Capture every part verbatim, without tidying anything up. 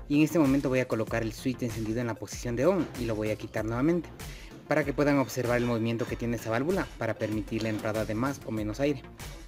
Y en este momento voy a colocar el switch encendido en la posición de on y lo voy a quitar nuevamente, para que puedan observar el movimiento que tiene esta válvula para permitir la entrada de más o menos aire.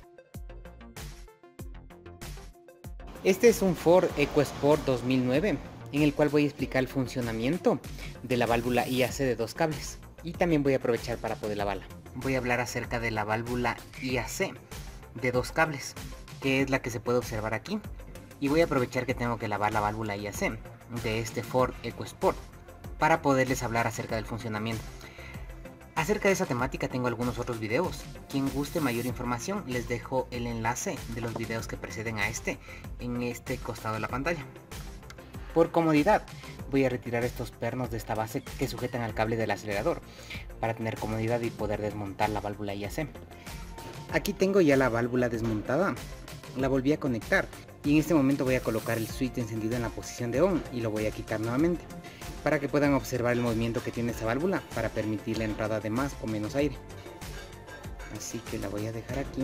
Este es un Ford EcoSport dos mil nueve, en el cual voy a explicar el funcionamiento de la válvula I A C de dos cables, y también voy a aprovechar para poder lavarla. Voy a hablar acerca de la válvula I A C de dos cables, que es la que se puede observar aquí, y voy a aprovechar que tengo que lavar la válvula I A C de este Ford EcoSport para poderles hablar acerca del funcionamiento. Acerca de esa temática tengo algunos otros videos. Quien guste mayor información, les dejo el enlace de los videos que preceden a este en este costado de la pantalla. Por comodidad voy a retirar estos pernos de esta base que sujetan al cable del acelerador para tener comodidad y poder desmontar la válvula I A C. Aquí tengo ya la válvula desmontada, la volví a conectar y en este momento voy a colocar el switch encendido en la posición de on y lo voy a quitar nuevamente, para que puedan observar el movimiento que tiene esta válvula para permitir la entrada de más o menos aire. Así que la voy a dejar aquí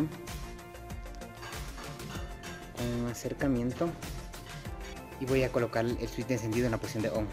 con un acercamiento y voy a colocar el switch encendido en la posición de on.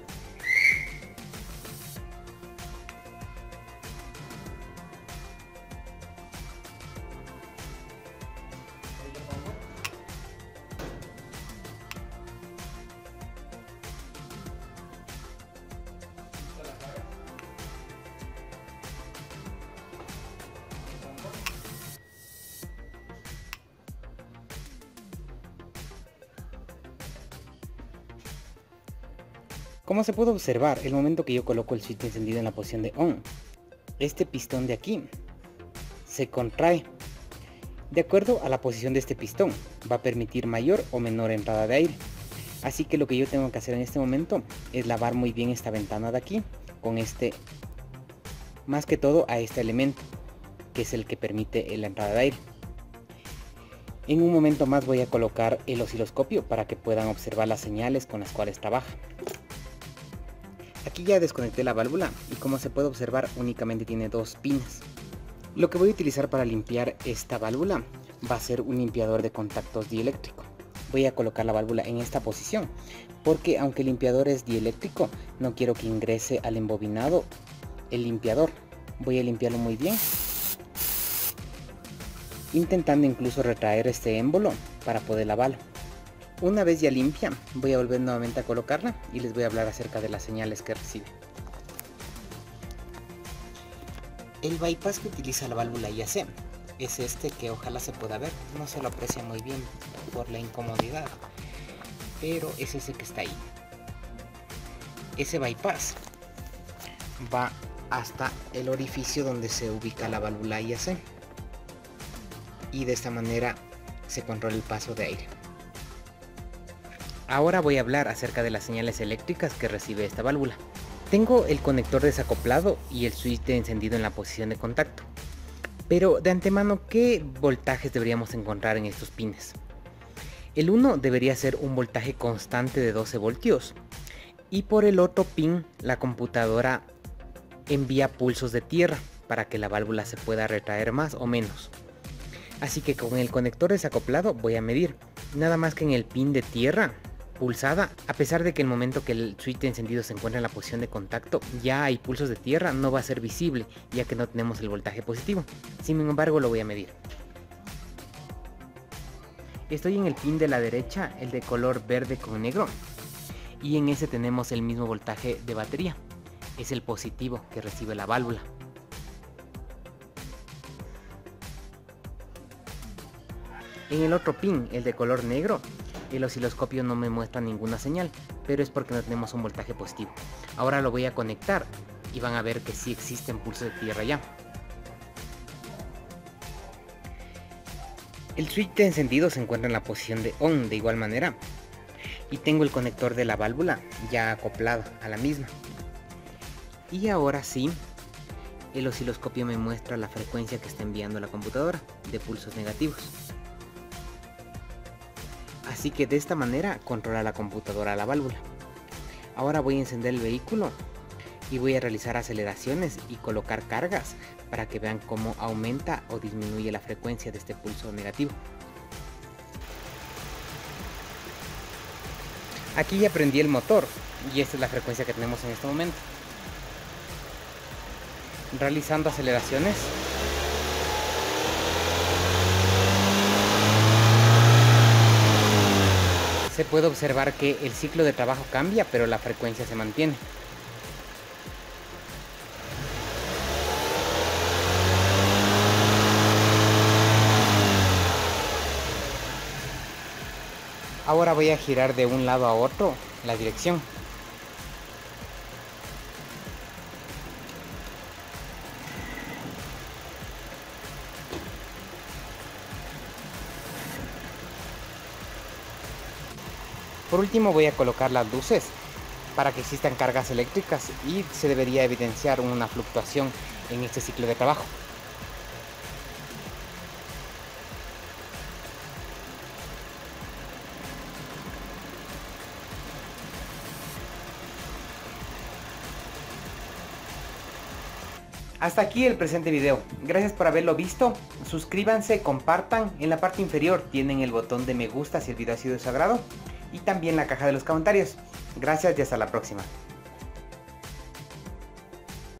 Como se puede observar, el momento que yo coloco el switch encendido en la posición de on, este pistón de aquí se contrae. De acuerdo a la posición de este pistón, va a permitir mayor o menor entrada de aire. Así que lo que yo tengo que hacer en este momento es lavar muy bien esta ventana de aquí, con este, más que todo a este elemento, que es el que permite la entrada de aire. En un momento más voy a colocar el osciloscopio para que puedan observar las señales con las cuales trabaja. Aquí ya desconecté la válvula y como se puede observar únicamente tiene dos pines. Lo que voy a utilizar para limpiar esta válvula va a ser un limpiador de contactos dieléctrico. Voy a colocar la válvula en esta posición porque aunque el limpiador es dieléctrico, no quiero que ingrese al embobinado el limpiador. Voy a limpiarlo muy bien, intentando incluso retraer este émbolo para poder lavarlo. Una vez ya limpia, voy a volver nuevamente a colocarla y les voy a hablar acerca de las señales que recibe. El bypass que utiliza la válvula I A C es este, que ojalá se pueda ver, no se lo aprecia muy bien por la incomodidad, pero es ese que está ahí. Ese bypass va hasta el orificio donde se ubica la válvula I A C y de esta manera se controla el paso de aire. Ahora voy a hablar acerca de las señales eléctricas que recibe esta válvula. Tengo el conector desacoplado y el switch de encendido en la posición de contacto. Pero de antemano, ¿qué voltajes deberíamos encontrar en estos pines? El uno debería ser un voltaje constante de doce voltios. Y por el otro pin, la computadora envía pulsos de tierra para que la válvula se pueda retraer más o menos. Así que con el conector desacoplado voy a medir. Nada más que en el pin de tierra pulsada, a pesar de que el momento que el switch de encendido se encuentra en la posición de contacto ya hay pulsos de tierra, no va a ser visible ya que no tenemos el voltaje positivo. Sin embargo, lo voy a medir. Estoy en el pin de la derecha, el de color verde con negro, y en ese tenemos el mismo voltaje de batería, es el positivo que recibe la válvula. En el otro pin, el de color negro, el osciloscopio no me muestra ninguna señal, pero es porque no tenemos un voltaje positivo. Ahora lo voy a conectar y van a ver que sí existen pulsos de tierra ya. El switch de encendido se encuentra en la posición de on de igual manera, y tengo el conector de la válvula ya acoplado a la misma. Y ahora sí, el osciloscopio me muestra la frecuencia que está enviando la computadora de pulsos negativos. Así que de esta manera controla la computadora la válvula. Ahora voy a encender el vehículo y voy a realizar aceleraciones y colocar cargas para que vean cómo aumenta o disminuye la frecuencia de este pulso negativo. Aquí ya prendí el motor y esta es la frecuencia que tenemos en este momento. Realizando aceleraciones. Se puede observar que el ciclo de trabajo cambia, pero la frecuencia se mantiene. Ahora voy a girar de un lado a otro la dirección. Por último voy a colocar las luces para que existan cargas eléctricas y se debería evidenciar una fluctuación en este ciclo de trabajo. Hasta aquí el presente video. Gracias por haberlo visto. Suscríbanse, compartan. En la parte inferior tienen el botón de me gusta si el video ha sido de su agrado. Y también la caja de los comentarios. Gracias y hasta la próxima.